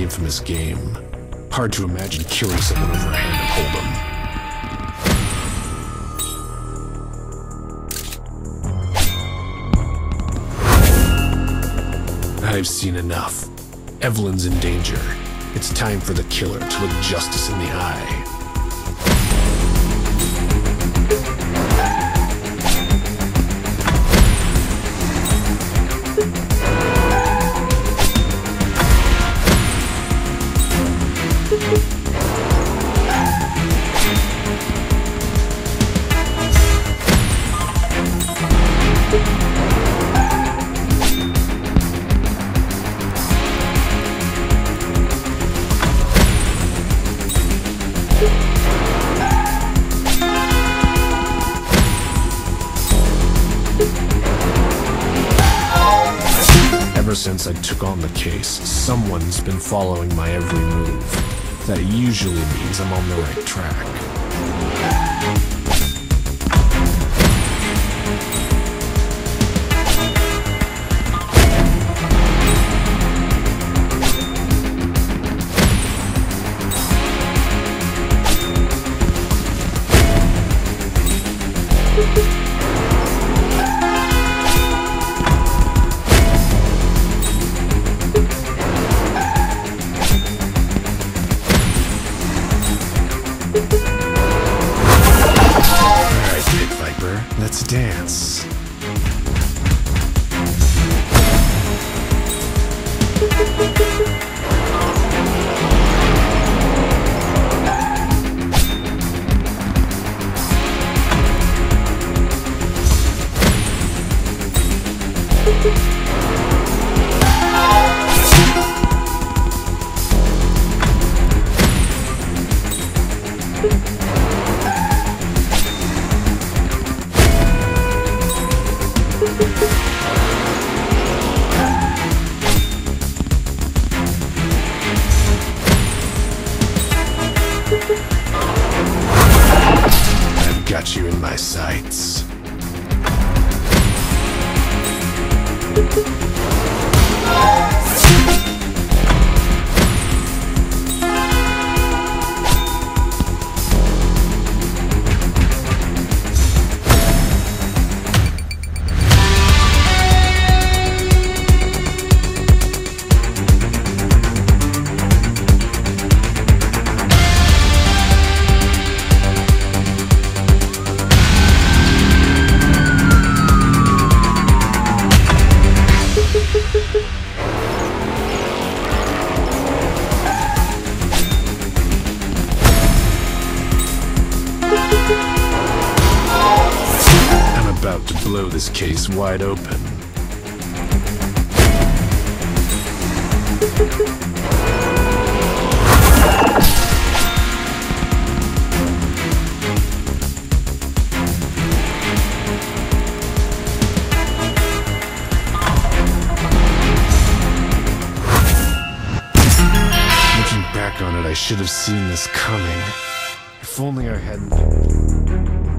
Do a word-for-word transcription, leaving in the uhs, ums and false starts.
infamous game. Hard to imagine killing someone over a hand and hold 'em. I've seen enough. Evelyn's in danger. It's time for the killer to look justice in the eye. Ever since I took on the case, someone's been following my every move. That usually means I'm on the right track. Let's dance. I've got you in my sights. About to blow this case wide open. Looking back on it, I should have seen this coming. If only I hadn't...